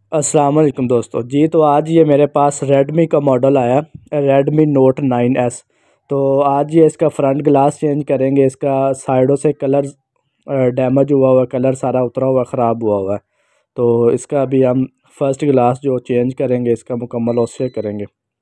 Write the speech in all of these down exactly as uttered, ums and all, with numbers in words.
अस्सलाम वालेकुम दोस्तों जी। तो आज ये मेरे पास रेडमी का मॉडल आया, रेडमी नोट नाइन एस। तो आज ये इसका फ्रंट ग्लास चेंज करेंगे। इसका साइडों से कलर डैमेज हुआ हुआ, कलर सारा उतरा हुआ, ख़राब हुआ हुआ है। तो इसका अभी हम फर्स्ट ग्लास जो चेंज करेंगे इसका मुकम्मल उससे करेंगे।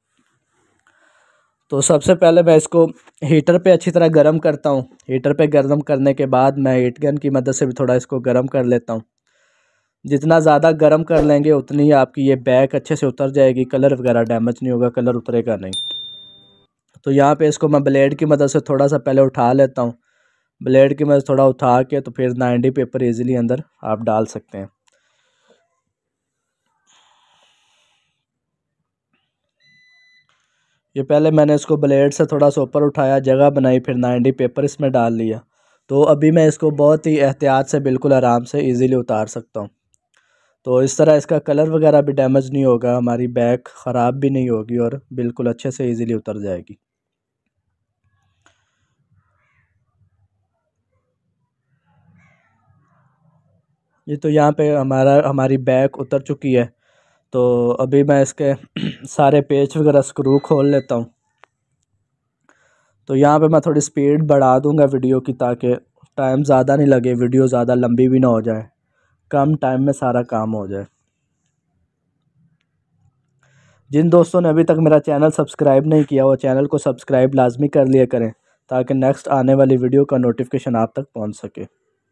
तो सबसे पहले मैं इसको हीटर पे अच्छी तरह गर्म करता हूँ। हीटर पे गर्म करने के बाद मैं हीट गन की मदद से भी थोड़ा इसको गर्म कर लेता हूँ। जितना ज़्यादा गर्म कर लेंगे उतनी ही आपकी ये बैक अच्छे से उतर जाएगी, कलर वगैरह डैमेज नहीं होगा, कलर उतरेगा नहीं। तो यहाँ पे इसको मैं ब्लेड की मदद से थोड़ा सा पहले उठा लेता हूँ। ब्लेड की मदद से थोड़ा उठा के तो फिर नाइन्टी पेपर इजीली अंदर आप डाल सकते हैं। ये पहले मैंने इसको ब्लेड से थोड़ा सा ऊपर उठाया, जगह बनाई, फिर नाइन्टी पेपर इसमें डाल लिया। तो अभी मैं इसको बहुत ही एहतियात से बिल्कुल आराम से इजीली उतार सकता हूँ। तो इस तरह इसका कलर वगैरह भी डैमेज नहीं होगा, हमारी बैक ख़राब भी नहीं होगी और बिल्कुल अच्छे से इजीली उतर जाएगी। ये तो यहाँ पे हमारा हमारी बैक उतर चुकी है। तो अभी मैं इसके सारे पेच वगैरह स्क्रू खोल लेता हूँ। तो यहाँ पे मैं थोड़ी स्पीड बढ़ा दूँगा वीडियो की, ताकि टाइम ज़्यादा नहीं लगे, वीडियो ज़्यादा लंबी भी ना हो जाए, कम टाइम में सारा काम हो जाए। जिन दोस्तों ने अभी तक मेरा चैनल सब्सक्राइब नहीं किया वो चैनल को सब्सक्राइब लाजमी कर लिया करें, ताकि नेक्स्ट आने वाली वीडियो का नोटिफिकेशन आप तक पहुँच सके।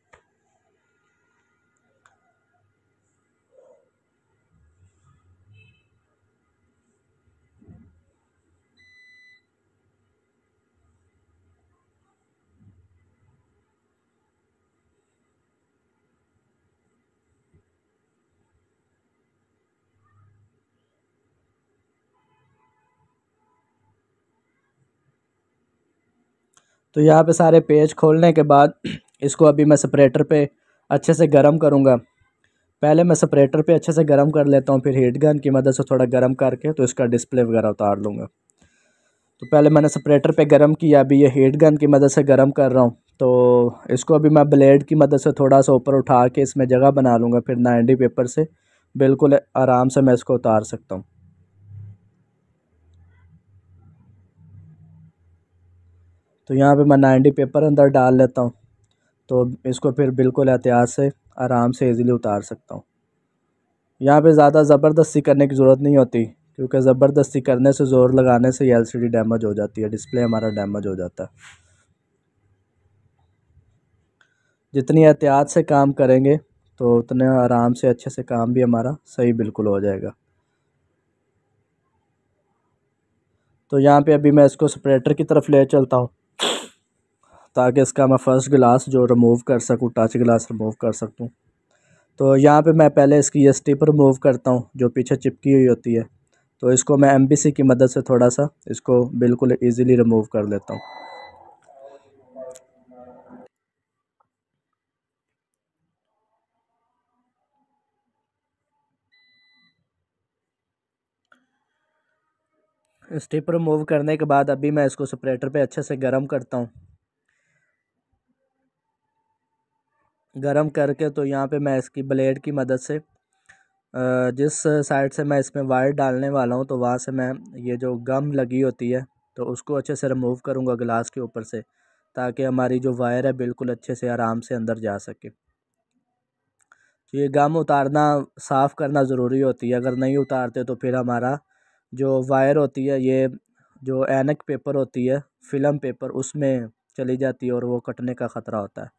तो यहाँ पे सारे पेज खोलने के बाद इसको अभी मैं सेपरेटर पे अच्छे से गर्म करूँगा। पहले मैं सेपरेटर पे अच्छे से गर्म कर लेता हूँ, फिर हीट गन की मदद से थोड़ा गर्म करके तो इसका डिस्प्ले वगैरह उतार लूँगा। तो पहले मैंने सेपरेटर पे गर्म किया, अभी ये हीट गन की मदद से गर्म कर रहा हूँ। तो इसको अभी मैं ब्लेड की मदद से थोड़ा सा ऊपर उठा के इसमें जगह बना लूँगा, फिर नाइन्टी पेपर से बिल्कुल आराम से मैं इसको उतार सकता हूँ। तो यहाँ पे मैं नाइन्टी पेपर अंदर डाल लेता हूँ। तो इसको फिर बिल्कुल एहतियात से आराम से इजीली उतार सकता हूँ। यहाँ पे ज़्यादा ज़बरदस्ती करने की ज़रूरत नहीं होती, क्योंकि ज़बरदस्ती करने से, ज़ोर लगाने से ये एलसीडी डैमेज हो जाती है, डिस्प्ले हमारा डैमेज हो जाता है। जितनी एहतियात से काम करेंगे तो उतने आराम से अच्छे से काम भी हमारा सही बिल्कुल हो जाएगा। तो यहाँ पे अभी मैं इसको सेपरेटर की तरफ ले चलता हूँ, ताकि इसका मैं फ़र्स्ट ग्लास जो रिमूव कर सकूँ, टच ग्लास रिमूव कर सकूँ। तो यहाँ पे मैं पहले इसकी ये स्टिप रिमूव करता हूँ जो पीछे चिपकी हुई होती है। तो इसको मैं एम बी सी की मदद से थोड़ा सा इसको बिल्कुल ईज़िली रिमूव कर लेता हूँ। स्टिप रिमूव करने के बाद अभी मैं इसको सेपरेटर पे अच्छे से गर्म करता हूँ। गर्म करके तो यहाँ पे मैं इसकी ब्लेड की मदद से जिस साइड से मैं इसमें वायर डालने वाला हूँ, तो वहाँ से मैं ये जो गम लगी होती है तो उसको अच्छे से रिमूव करूँगा ग्लास के ऊपर से, ताकि हमारी जो वायर है बिल्कुल अच्छे से आराम से अंदर जा सके। तो ये गम उतारना, साफ़ करना ज़रूरी होती है। अगर नहीं उतारते तो फिर हमारा जो वायर होती है, ये जो ऐनक पेपर होती है, फ़िल्म पेपर, उसमें चली जाती है और वो कटने का ख़तरा होता है।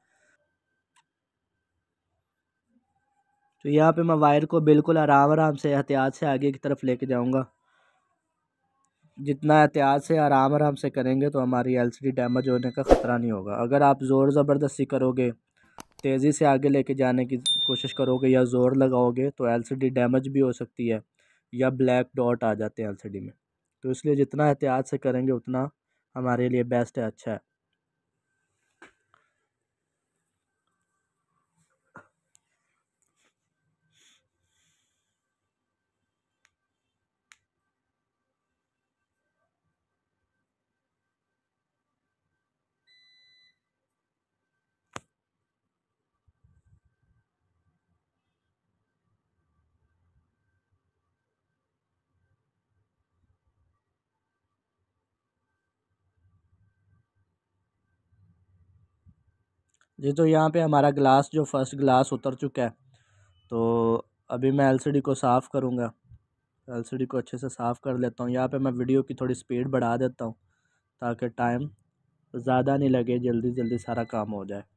तो यहाँ पे मैं वायर को बिल्कुल आराम आराम से एहतियात से आगे की तरफ लेके जाऊँगा। जितना एहतियात से आराम आराम से करेंगे तो हमारी एलसीडी डैमेज होने का ख़तरा नहीं होगा। अगर आप ज़ोर ज़बरदस्ती करोगे, तेज़ी से आगे लेके जाने की कोशिश करोगे या ज़ोर लगाओगे तो एलसीडी डैमेज भी हो सकती है, या ब्लैक डॉट आ जाते हैं एलसीडी में। तो इसलिए जितना एहतियात से करेंगे उतना हमारे लिए बेस्ट है, अच्छा है। जी तो यहाँ पे हमारा ग्लास जो फर्स्ट ग्लास उतर चुका है, तो अभी मैं एलसीडी को साफ़ करूँगा। एलसीडी को अच्छे से साफ़ कर लेता हूँ। यहाँ पे मैं वीडियो की थोड़ी स्पीड बढ़ा देता हूँ ताकि टाइम ज़्यादा नहीं लगे, जल्दी जल्दी सारा काम हो जाए।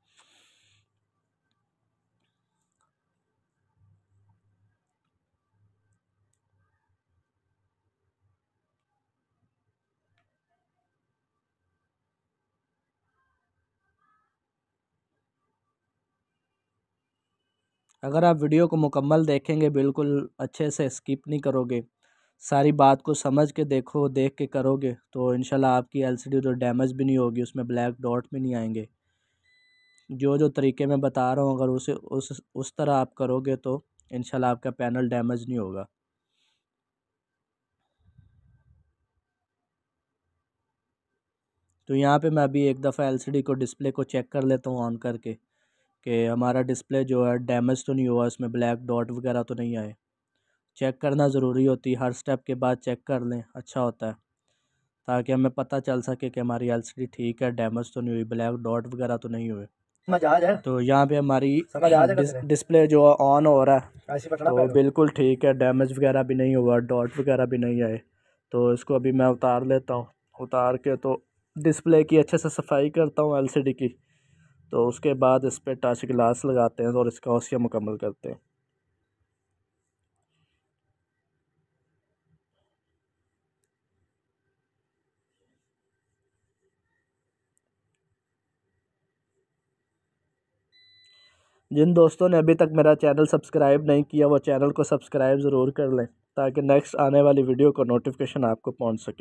अगर आप वीडियो को मुकम्मल देखेंगे, बिल्कुल अच्छे से स्किप नहीं करोगे, सारी बात को समझ के देखो देख के करोगे, तो इंशाल्लाह आपकी एलसीडी तो डैमेज भी नहीं होगी, उसमें ब्लैक डॉट भी नहीं आएंगे। जो जो तरीके मैं बता रहा हूँ अगर उसे उस उस तरह आप करोगे तो इंशाल्लाह आपका पैनल डैमेज नहीं होगा। तो यहाँ पे मैं अभी एक दफ़ा एलसीडी को डिस्प्ले को चेक कर लेता हूँ ऑन करके कि हमारा डिस्प्ले जो है डैमेज तो नहीं हुआ, इसमें ब्लैक डॉट वगैरह तो नहीं आए। चेक करना ज़रूरी होती है, हर स्टेप के बाद चेक कर लें, अच्छा होता है, ताकि हमें पता चल सके कि हमारी एलसीडी ठीक है, डैमेज तो नहीं हुई, ब्लैक डॉट वगैरह तो नहीं हुए। तो यहाँ पे हमारी डिस, डिस्प्ले जो ऑन हो रहा है तो बिल्कुल ठीक है, डैमेज वगैरह भी नहीं हुआ, डॉट वगैरह भी नहीं आए। तो इसको अभी मैं उतार लेता हूँ। उतार के तो डिस्प्ले की अच्छे से सफाई करता हूँ एलसीडी की, तो उसके बाद इस पर टच ग्लास लगाते हैं और इसका औसिया मुकम्मल करते हैं। जिन दोस्तों ने अभी तक मेरा चैनल सब्सक्राइब नहीं किया वो चैनल को सब्सक्राइब ज़रूर कर लें ताकि नेक्स्ट आने वाली वीडियो को नोटिफिकेशन आपको पहुंच सके।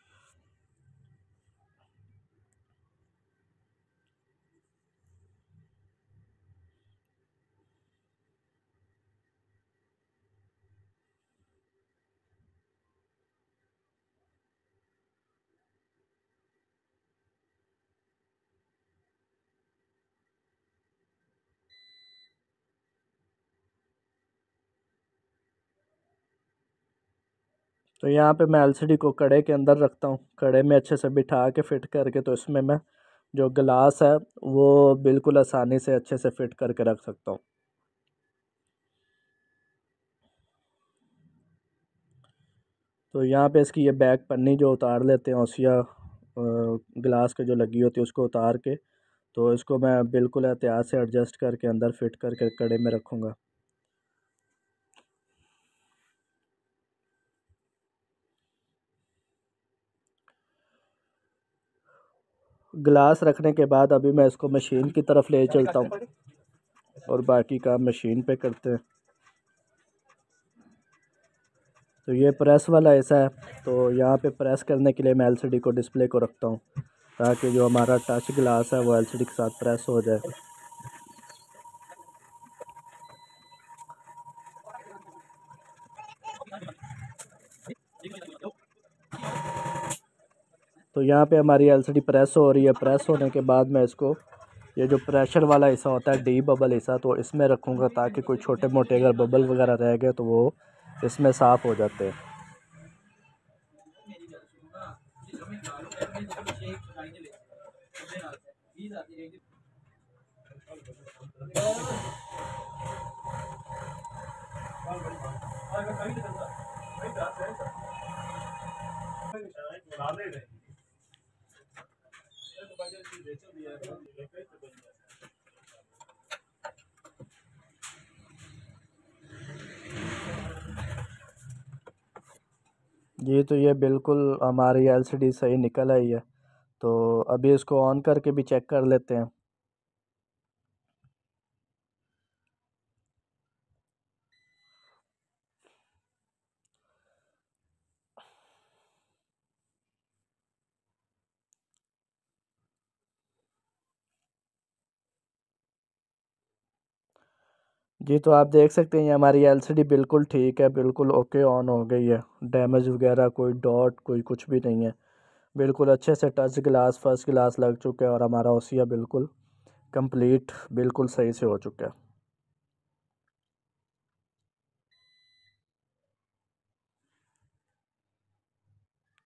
तो यहाँ पे मैं एलसीडी को कड़े के अंदर रखता हूँ, कड़े में अच्छे से बिठा के फ़िट करके, तो इसमें मैं जो गिलास है वो बिल्कुल आसानी से अच्छे से फ़िट करके रख सकता हूँ। तो यहाँ पे इसकी ये बैक पन्नी जो उतार लेते हैं औसिया गिलास के जो लगी होती है उसको उतार के, तो इसको मैं बिल्कुल एहतियात से एडजस्ट करके अंदर फ़िट करके कड़े में रखूँगा। गिलास रखने के बाद अभी मैं इसको मशीन की तरफ ले चलता हूँ और बाकी काम मशीन पे करते हैं। तो ये प्रेस वाला ऐसा है, तो यहाँ पे प्रेस करने के लिए मैं एलसीडी को डिस्प्ले को रखता हूँ ताकि जो हमारा टच ग्लास है वो एलसीडी के साथ प्रेस हो जाए। तो यहाँ पे हमारी एलसीडी प्रेस हो रही है। प्रेस होने के बाद मैं इसको, ये जो प्रेशर वाला हिस्सा होता है डी बबल हिस्सा, तो इसमें रखूँगा ताकि कोई छोटे मोटे अगर बबल वगैरह रह गए तो वो इसमें साफ़ हो जाते हैं। जी तो ये बिल्कुल हमारी एलसीडी सही निकल आई है। तो अभी इसको ऑन करके भी चेक कर लेते हैं। जी तो आप देख सकते हैं ये हमारी एलसीडी बिल्कुल ठीक है, बिल्कुल ओके ऑन हो गई है। डैमेज वगैरह कोई डॉट कोई कुछ भी नहीं है, बिल्कुल अच्छे से टच ग्लास फर्स्ट ग्लास लग चुका है और हमारा ओसिया बिल्कुल कंप्लीट बिल्कुल सही से हो चुका है।